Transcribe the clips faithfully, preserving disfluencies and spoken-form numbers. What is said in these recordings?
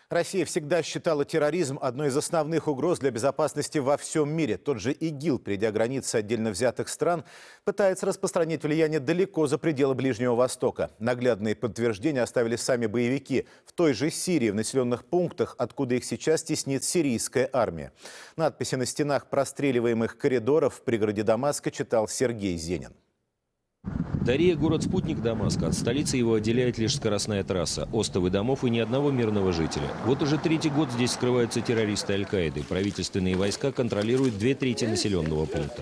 Россия всегда считала терроризм одной из основных угроз для безопасности во всем мире. Тот же ИГИЛ, придя границы отдельно взятых стран, пытается распространить влияние далеко за пределы Ближнего Востока. Наглядные подтверждения оставили сами боевики в той же Сирии, в населенных пунктах, откуда их сейчас теснит сирийская армия. Надписи на стенах простреливаемых коридоров в пригороде Дамаска читал Сергей Зенин. Дария – город-спутник Дамаска. От столицы его отделяет лишь скоростная трасса, остовы домов и ни одного мирного жителя. Вот уже третий год здесь скрываются террористы Аль-Каиды. Правительственные войска контролируют две трети населенного пункта.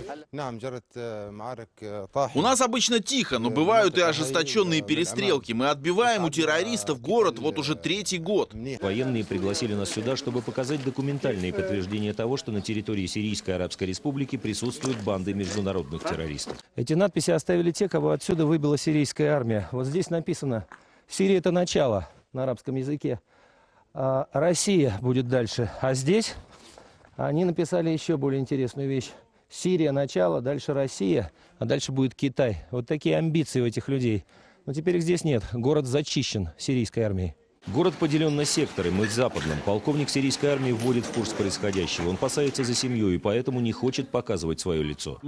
У нас обычно тихо, но бывают и ожесточенные перестрелки. Мы отбиваем у террористов город вот уже третий год. Военные пригласили нас сюда, чтобы показать документальные подтверждения того, что на территории Сирийской Арабской Республики присутствуют банды международных террористов. Эти надписи оставили те, кого отсюда выбила сирийская армия. Вот здесь написано: «Сирия – это начало» на арабском языке. А Россия будет дальше. А здесь они написали еще более интересную вещь. Сирия – начало, дальше Россия, а дальше будет Китай. Вот такие амбиции у этих людей. Но теперь их здесь нет. Город зачищен сирийской армией. Город поделен на секторы. Мы в западном. Полковник сирийской армии вводит в курс происходящего. Он опасается за семью и поэтому не хочет показывать свое лицо.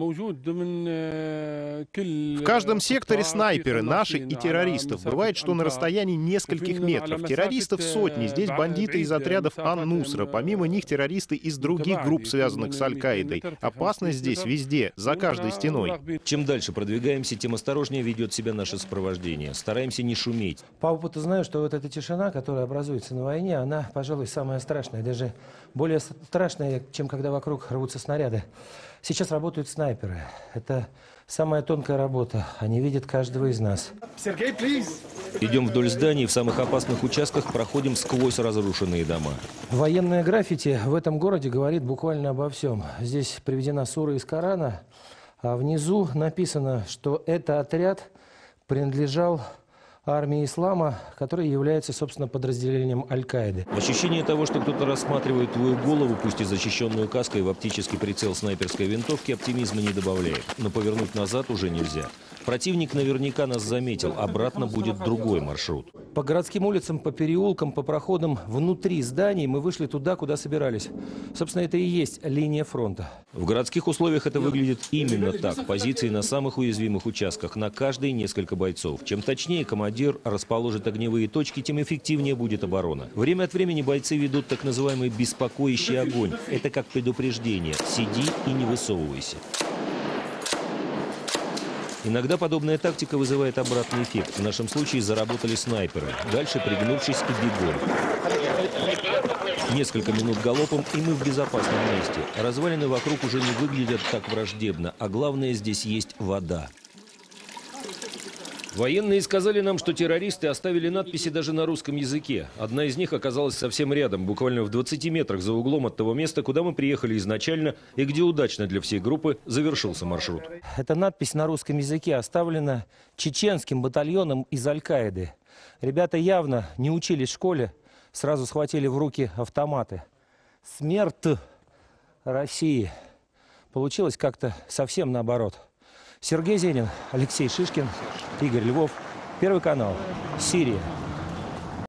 В каждом секторе снайперы, наши и террористов. Бывает, что на расстоянии нескольких метров. Террористов сотни. Здесь бандиты из отрядов Ан-Нусра. Помимо них террористы из других групп, связанных с Аль-Каидой. Опасность здесь везде, за каждой стеной. Чем дальше продвигаемся, тем осторожнее ведет себя наше сопровождение. Стараемся не шуметь. По опыту знаю, что вот эта тишина, которая образуется на войне, она, пожалуй, самая страшная. Даже более страшная, чем когда вокруг рвутся снаряды. Сейчас работают снайперы. Это самая тонкая работа. Они видят каждого из нас. Сергей, плиз! Идем вдоль зданий, в самых опасных участках проходим сквозь разрушенные дома. Военное граффити в этом городе говорит буквально обо всем. Здесь приведена сура из Корана, а внизу написано, что этот отряд принадлежал армии ислама, которая является, собственно, подразделением Аль-Каиды. Ощущение того, что кто-то рассматривает твою голову, пусть и защищенную каской, в оптический прицел снайперской винтовки, оптимизма не добавляет. Но повернуть назад уже нельзя. Противник наверняка нас заметил. Обратно будет другой маршрут. По городским улицам, по переулкам, по проходам внутри зданий мы вышли туда, куда собирались. Собственно, это и есть линия фронта. В городских условиях это выглядит именно так. Позиции на самых уязвимых участках. На каждой несколько бойцов. Чем точнее командир расположит огневые точки, тем эффективнее будет оборона. Время от времени бойцы ведут так называемый беспокоящий огонь. Это как предупреждение. Сиди и не высовывайся. Иногда подобная тактика вызывает обратный эффект. В нашем случае заработали снайперы. Дальше, пригнувшись, и бегом. Несколько минут галопом, и мы в безопасном месте. Развалины вокруг уже не выглядят так враждебно. А главное, здесь есть вода. Военные сказали нам, что террористы оставили надписи даже на русском языке. Одна из них оказалась совсем рядом, буквально в двадцати метрах за углом от того места, куда мы приехали изначально и где удачно для всей группы завершился маршрут. Эта надпись на русском языке оставлена чеченским батальоном из Аль-Каиды. Ребята явно не учились в школе, сразу схватили в руки автоматы. Смерть России. Получилось как-то совсем наоборот. Сергей Зенин, Алексей Шишкин, Игорь Львов. Первый канал. Сирия.